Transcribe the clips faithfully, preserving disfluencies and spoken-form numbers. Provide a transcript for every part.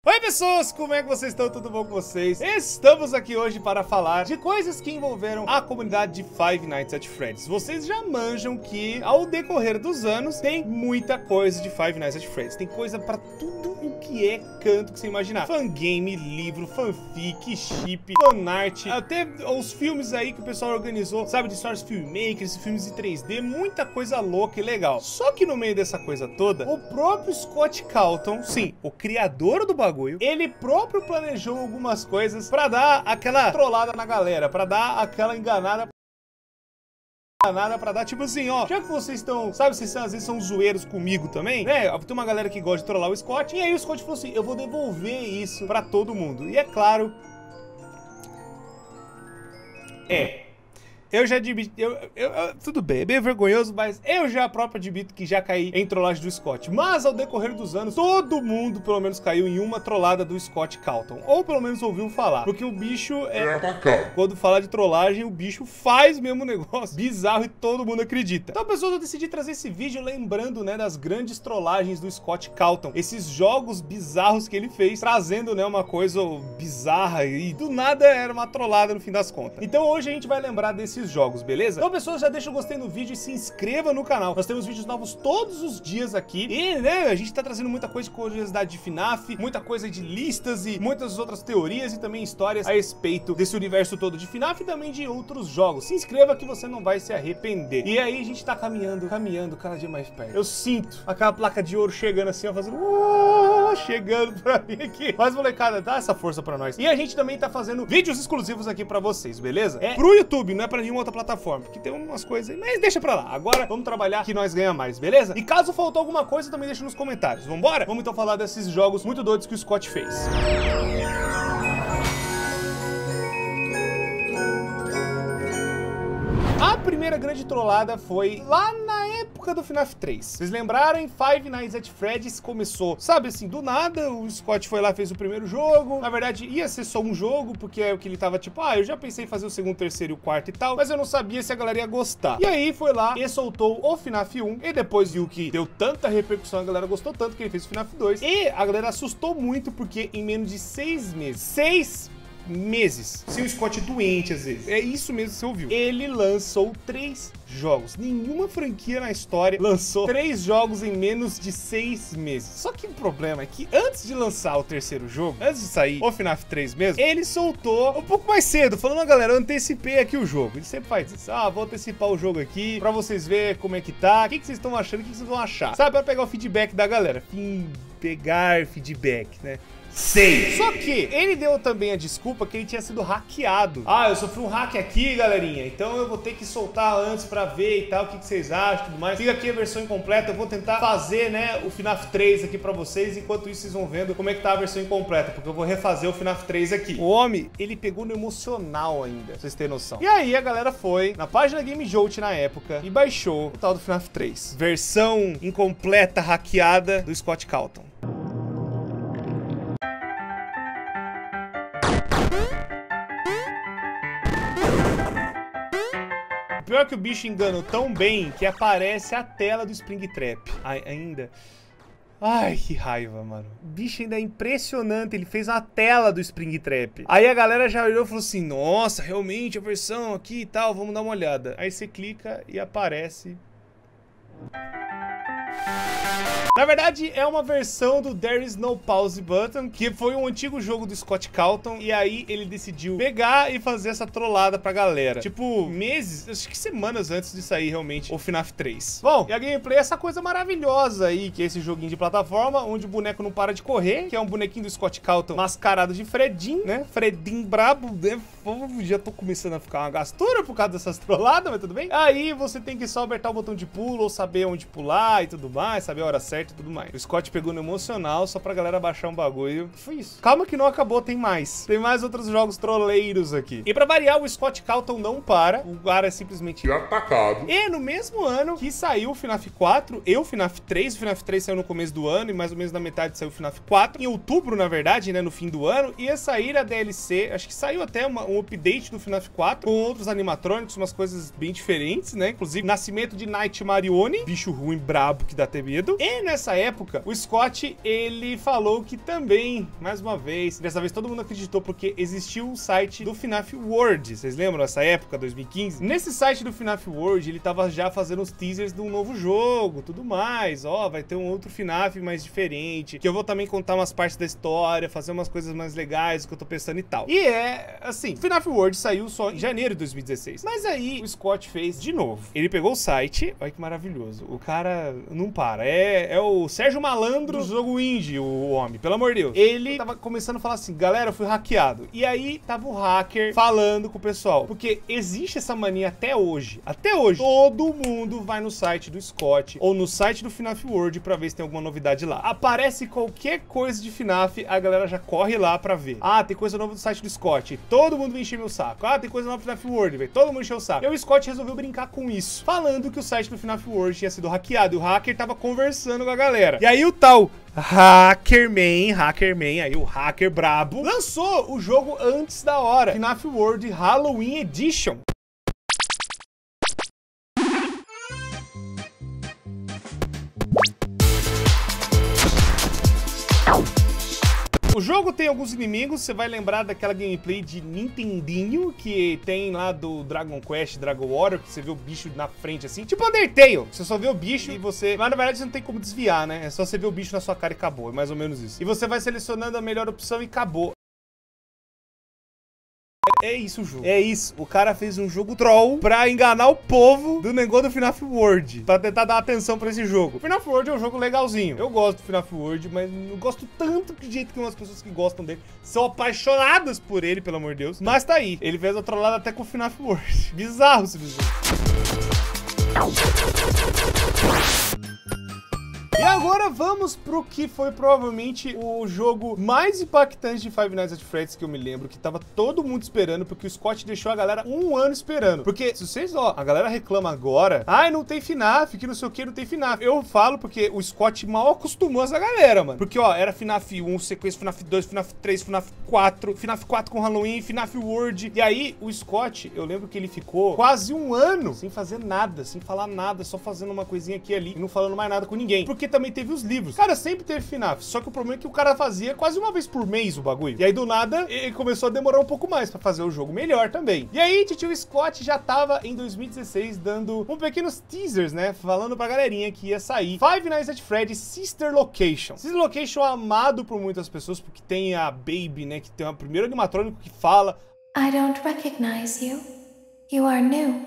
Oi pessoas, como é que vocês estão? Tudo bom com vocês? Estamos aqui hoje para falar de coisas que envolveram a comunidade de Five Nights at Freddy's. Vocês já manjam que ao decorrer dos anos tem muita coisa de Five Nights at Freddy's. Tem coisa para tudo o que é canto que você imaginar. Fangame, livro, fanfic, chip, fanart, até os filmes aí que o pessoal organizou, sabe, de Source Filmmakers, filmes em três D, muita coisa louca e legal. Só que no meio dessa coisa toda, o próprio Scott Calton, sim, o criador do bagulho, ele próprio planejou algumas coisas pra dar aquela trollada na galera, pra dar aquela enganada nada pra dar, tipo assim, ó, já que vocês estão, sabe, vocês às vezes são zoeiros comigo também, né, tem uma galera que gosta de trollar o Scott, e aí o Scott falou assim, eu vou devolver isso pra todo mundo, e é claro, é... Eu já admito, eu, eu, eu, tudo bem, é meio vergonhoso, mas eu já próprio admito que já caí em trollagem do Scott. Mas ao decorrer dos anos, todo mundo pelo menos caiu em uma trollada do Scott Calton. Ou pelo menos ouviu falar. Porque o bicho é... Quando fala de trollagem, o bicho faz mesmo negócio bizarro e todo mundo acredita. Então, pessoal, eu decidi trazer esse vídeo lembrando, né, das grandes trollagens do Scott Calton. Esses jogos bizarros que ele fez, trazendo, né, uma coisa bizarra e do nada era uma trollada no fim das contas. Então hoje a gente vai lembrar desse jogos, beleza? Então, pessoas, já deixa o gostei no vídeo e se inscreva no canal. Nós temos vídeos novos todos os dias aqui e, né, a gente tá trazendo muita coisa de curiosidade de FNAF, muita coisa de listas e muitas outras teorias e também histórias a respeito desse universo todo de FNAF e também de outros jogos. Se inscreva que você não vai se arrepender. E aí a gente tá caminhando, caminhando cada dia mais perto. Eu sinto aquela placa de ouro chegando assim, ó, fazendo... Uh, chegando pra mim aqui. Mas, molecada, dá essa força pra nós. E a gente também tá fazendo vídeos exclusivos aqui pra vocês, beleza? É pro YouTube, não é pra nenhuma outra plataforma, porque tem umas coisas aí, mas deixa pra lá. Agora vamos trabalhar que nós ganhamos mais, beleza? E caso faltou alguma coisa, também deixa nos comentários. Vambora? Vamos então falar desses jogos muito doidos que o Scott fez. A primeira grande trollada foi lá na época do FNAF três. Vocês lembrarem? Five Nights at Freddy's começou, sabe assim, do nada, o Scott foi lá, fez o primeiro jogo. Na verdade, ia ser só um jogo, porque é o que ele tava tipo, ah, eu já pensei em fazer o segundo, terceiro e o quarto e tal, mas eu não sabia se a galera ia gostar. E aí foi lá e soltou o FNAF um, e depois viu que deu tanta repercussão, a galera gostou tanto que ele fez o FNAF dois. E a galera assustou muito, porque em menos de seis meses, seis meses, sem o Scott doente às vezes, é isso mesmo que você ouviu, ele lançou três jogos. Nenhuma franquia na história lançou três jogos em menos de seis meses. Só que o problema é que antes de lançar o terceiro jogo, antes de sair o FNAF três mesmo, ele soltou um pouco mais cedo, falando, galera, eu antecipei aqui o jogo. Ele sempre faz isso, ah, vou antecipar o jogo aqui pra vocês verem como é que tá, o que, que vocês estão achando, o que, que vocês vão achar, sabe, pra pegar o feedback da galera. Fim, pegar feedback, né? Sei. Só que ele deu também a desculpa que ele tinha sido hackeado. Ah, eu sofri um hack aqui, galerinha, então eu vou ter que soltar antes pra ver e tal, o que, que vocês acham e tudo mais. Fica aqui a versão incompleta, eu vou tentar fazer, né, o FNAF três aqui pra vocês, enquanto isso vocês vão vendo como é que tá a versão incompleta, porque eu vou refazer o FNAF três aqui. O homem, ele pegou no emocional ainda, pra vocês terem noção. E aí a galera foi na página Game Jolt na época e baixou o tal do FNAF três. Versão incompleta, hackeada do Scott Calton. Pior que o bicho engana tão bem que aparece a tela do Springtrap. Ai, ainda... Ai, que raiva, mano. O bicho ainda é impressionante, ele fez uma tela do Springtrap. Aí a galera já olhou e falou assim, nossa, realmente a versão aqui e tal, vamos dar uma olhada. Aí você clica e aparece... Na verdade, é uma versão do There Is No Pause Button, que foi um antigo jogo do Scott Calton, e aí ele decidiu pegar e fazer essa trollada pra galera. Tipo, meses, acho que semanas antes de sair realmente o FNAF três. Bom, e a gameplay é essa coisa maravilhosa aí, que é esse joguinho de plataforma, onde o boneco não para de correr, que é um bonequinho do Scott Calton mascarado de Fredinho, né? Fredinho brabo, né? Já tô começando a ficar uma gastura por causa dessas trolladas, mas tudo bem. Aí você tem que só apertar o botão de pulo, ou saber onde pular e tudo mais, saber a hora certa e tudo mais. O Scott pegou no emocional só pra galera baixar um bagulho. Foi isso. Calma que não acabou, tem mais. Tem mais outros jogos trolleiros aqui. E pra variar, o Scott Calton não para. O cara é simplesmente atacado. E no mesmo ano que saiu o FNAF quatro e o FNAF três, o FNAF três saiu no começo do ano e mais ou menos na metade saiu o FNAF quatro. Em outubro, na verdade, né, no fim do ano, ia sair a D L C, acho que saiu até uma, um um update do FNAF quatro, com outros animatrônicos, umas coisas bem diferentes, né? Inclusive, nascimento de Night Marione, bicho ruim, brabo, que dá até medo. E nessa época, o Scott, ele falou que também, mais uma vez, dessa vez todo mundo acreditou, porque existiu um site do FNAF World. Vocês lembram dessa época, dois mil e quinze? Nesse site do FNAF World, ele tava já fazendo os teasers de um novo jogo, tudo mais. Ó, vai ter um outro FNAF mais diferente, que eu vou também contar umas partes da história, fazer umas coisas mais legais que eu tô pensando e tal. E é, assim, FNAF World saiu só em janeiro de dois mil e dezesseis. Mas aí o Scott fez de novo. Ele pegou o site, olha que maravilhoso. O cara não para. É, é o Sérgio Malandro do jogo indie, o homem, pelo amor de Deus. Ele tava começando a falar assim, galera, eu fui hackeado. E aí tava o hacker falando com o pessoal. Porque existe essa mania até hoje. Até hoje. Todo mundo vai no site do Scott ou no site do FNAF World pra ver se tem alguma novidade lá. Aparece qualquer coisa de FNAF, a galera já corre lá pra ver. Ah, tem coisa nova do site do Scott. Todo mundo vem encher meu saco. Ah, tem coisa nova do FNAF World, velho. Todo mundo encheu o saco. E o Scott resolveu brincar com isso, falando que o site do FNAF World tinha sido hackeado. E o hacker tava conversando com a galera. E aí o tal Hackerman, Hackerman, aí o hacker brabo, lançou o jogo antes da hora. FNAF World Halloween Edition. O jogo tem alguns inimigos, você vai lembrar daquela gameplay de Nintendinho que tem lá do Dragon Quest, Dragon Warrior, que você vê o bicho na frente assim, tipo Undertale, você só vê o bicho e você... Mas na verdade você não tem como desviar, né? É só você ver o bicho na sua cara e acabou, é mais ou menos isso. E você vai selecionando a melhor opção e acabou. É isso o jogo. É isso. O cara fez um jogo troll pra enganar o povo do negócio do FNAF World. Pra tentar dar atenção pra esse jogo. O FNAF World é um jogo legalzinho. Eu gosto do FNAF World, mas não gosto tanto do jeito que umas pessoas que gostam dele são apaixonadas por ele, pelo amor de Deus. Mas tá aí. Ele fez a trollada até com o FNAF World. Bizarro esse jogo. E agora vamos pro que foi provavelmente o jogo mais impactante de Five Nights at Freddy's que eu me lembro, que tava todo mundo esperando, porque o Scott deixou a galera um ano esperando. Porque, se vocês, ó, a galera reclama agora, ai, não tem FNAF, que não sei o que, não tem FNAF. Eu falo porque o Scott mal acostumou essa galera, mano. Porque, ó, era FNAF um, sequência FNAF dois, FNAF três, FNAF quatro, FNAF quatro com Halloween, FNAF World. E aí, o Scott, eu lembro que ele ficou quase um ano sem fazer nada, sem falar nada, só fazendo uma coisinha aqui e ali, e não falando mais nada com ninguém. Porque também teve os livros. Cara, sempre teve FNAF, só que o problema é que o cara fazia quase uma vez por mês o bagulho. E aí, do nada, ele começou a demorar um pouco mais pra fazer o jogo melhor também. E aí, tio Scott já tava em dois mil e dezesseis dando um pequenos teasers, né? Falando pra galerinha que ia sair Five Nights at Freddy's Sister Location. Sister Location é amado por muitas pessoas, porque tem a Baby, né? Que tem o primeiro animatrônico que fala: I don't recognize you. You are new.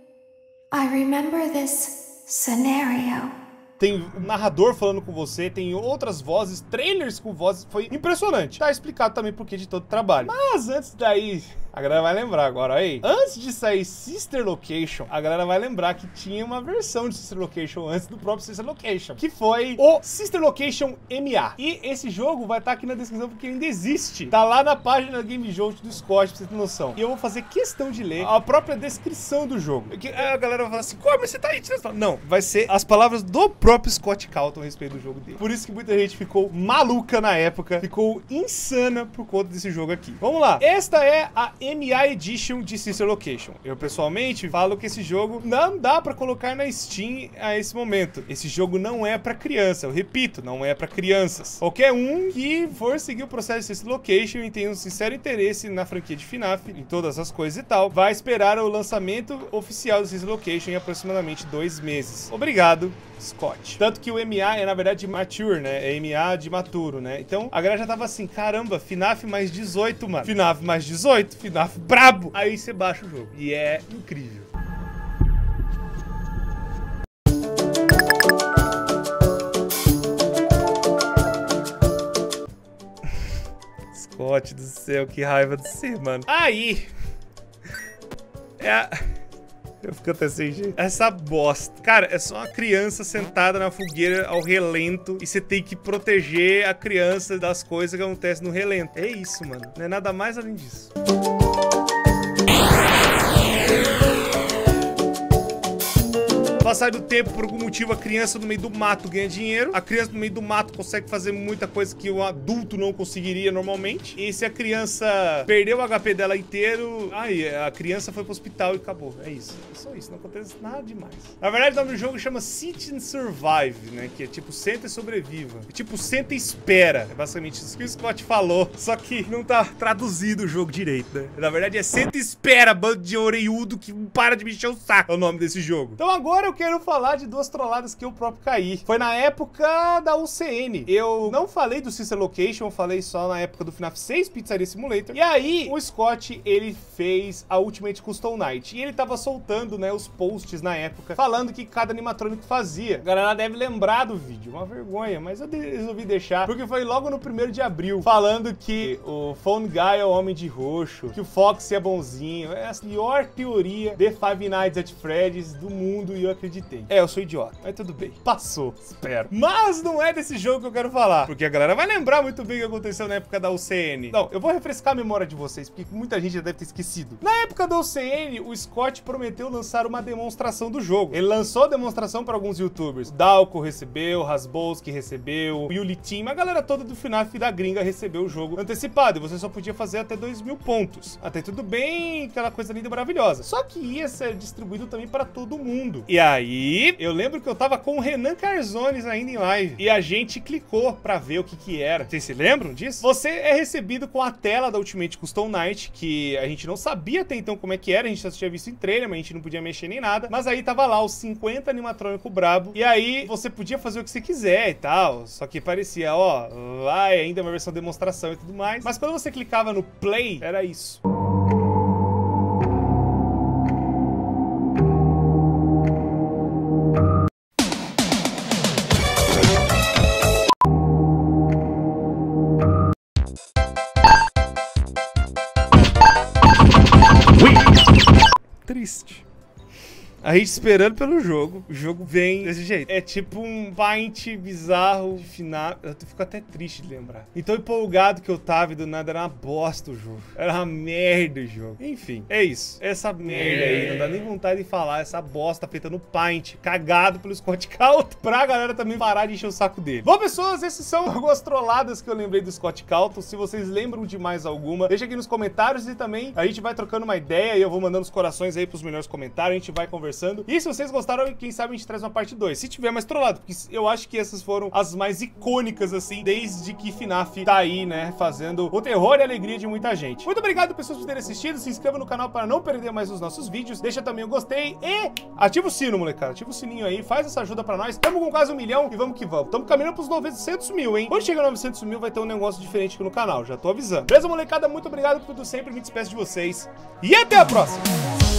I remember this scenario. Tem um narrador falando com você, tem outras vozes, trailers com vozes, foi impressionante. Tá explicado também por que de todo o trabalho. Mas antes daí, a galera vai lembrar agora, aí. Antes de sair Sister Location, a galera vai lembrar que tinha uma versão de Sister Location antes do próprio Sister Location, que foi o Sister Location M A. E esse jogo vai estar aqui na descrição porque ainda existe. Tá lá na página da Game Jolt do Scott, pra você ter noção. E eu vou fazer questão de ler a própria descrição do jogo. Que a galera vai falar assim, como você tá aí? Não, vai ser as palavras do próprio Scott Calton a respeito do jogo dele. Por isso que muita gente ficou maluca na época, ficou insana por conta desse jogo aqui. Vamos lá. Esta é a M A Edition de Sister Location. Eu, pessoalmente, falo que esse jogo não dá pra colocar na Steam a esse momento. Esse jogo não é pra criança. Eu repito, não é pra crianças. Qualquer um que for seguir o processo de Sister Location e tenha um sincero interesse na franquia de FNAF, em todas as coisas e tal, vai esperar o lançamento oficial do Sister Location em aproximadamente dois meses. Obrigado, Scott. Tanto que o M A é, na verdade, mature, né? É M A de maturo, né? Então, a galera já tava assim, caramba, FNAF mais dezoito, mano. FNAF mais dezoito, FNAF brabo. Aí você baixa o jogo. E é incrível. Scott do céu, que raiva de ser, mano. Aí... É a... Eu fico até sem jeito. Essa bosta. Cara, é só uma criança sentada na fogueira ao relento e você tem que proteger a criança das coisas que acontecem no relento. É isso, mano. Não é nada mais além disso. passar do tempo, por algum motivo, a criança no meio do mato ganha dinheiro. A criança no meio do mato consegue fazer muita coisa que um adulto não conseguiria normalmente. E se a criança perdeu o H P dela inteiro, aí a criança foi pro hospital e acabou. É isso. É só isso. Não acontece nada demais. Na verdade, o nome do jogo chama Sit and Survive, né? Que é tipo, senta e sobreviva. É tipo, senta e espera. É basicamente isso que o Scott falou. Só que não tá traduzido o jogo direito, né? Na verdade, é senta e espera, bando de oreiudo que não para de mexer o saco. É o nome desse jogo. Então agora eu quero falar de duas trolladas que eu próprio caí. Foi na época da U C N. Eu não falei do Sister Location, eu falei só na época do FNAF seis Pizzaria Simulator. E aí, o Scott, ele fez a Ultimate Custom Night. E ele tava soltando, né, os posts na época, falando que cada animatrônico fazia. A galera deve lembrar do vídeo. Uma vergonha, mas eu de resolvi deixar, porque foi logo no primeiro de abril, falando que o Phone Guy é o Homem de Roxo, que o Foxy é bonzinho. É a pior teoria de Five Nights at Freddy's do mundo e eu acreditei. É, eu sou idiota, mas tudo bem. Passou, espero. Mas não é desse jogo que eu quero falar, porque a galera vai lembrar muito bem o que aconteceu na época da U C N. Não, eu vou refrescar a memória de vocês, porque muita gente já deve ter esquecido. Na época da U C N, o Scott prometeu lançar uma demonstração do jogo. Ele lançou a demonstração para alguns youtubers. Dalco recebeu, Rasbolski recebeu, o Yuli Team, a galera toda do FNAF da gringa recebeu o jogo antecipado. E você só podia fazer até dois mil pontos. Até tudo bem, aquela coisa linda e maravilhosa. Só que ia ser distribuído também para todo mundo. E aí, eu lembro que eu tava com o Renan Carzones ainda em live. E a gente clicou pra ver o que que era. Vocês se lembram disso? Você é recebido com a tela da Ultimate Custom Night, que a gente não sabia até então como é que era. A gente só tinha visto em trailer, mas a gente não podia mexer nem nada. Mas aí tava lá os cinquenta animatrônico brabo. E aí, você podia fazer o que você quiser e tal. Só que parecia, ó, vai ainda uma versão demonstração e tudo mais. Mas quando você clicava no play, era isso. Triste. A gente esperando pelo jogo, o jogo vem desse jeito. É tipo um paint bizarro de FNAF. Eu fico até triste de lembrar. E tão empolgado que eu tava e do nada era uma bosta o jogo. Era uma merda o jogo. Enfim, é isso. Essa merda aí, não dá nem vontade de falar. Essa bosta feita no paint, cagado pelo Scott Calton, pra galera também parar de encher o saco dele. Bom, pessoas, esses são algumas trolladas que eu lembrei do Scott Calton. Se vocês lembram de mais alguma, deixa aqui nos comentários e também a gente vai trocando uma ideia e eu vou mandando os corações aí pros melhores comentários. A gente vai conversando. E se vocês gostaram, quem sabe a gente traz uma parte dois. Se tiver mais trollado, porque eu acho que essas foram as mais icônicas, assim, desde que FNAF tá aí, né, fazendo o terror e a alegria de muita gente. Muito obrigado, pessoas, por terem assistido. Se inscreva no canal para não perder mais os nossos vídeos. Deixa também o gostei e ativa o sino, molecada. Ativa o sininho aí, faz essa ajuda pra nós. Tamo com quase um milhão e vamos que vamos. Tamo caminhando pros novecentos mil, hein? Quando chegar a novecentos mil, vai ter um negócio diferente aqui no canal. Já tô avisando. Beleza, molecada? Muito obrigado por tudo sempre. Me despeço de vocês e até a próxima!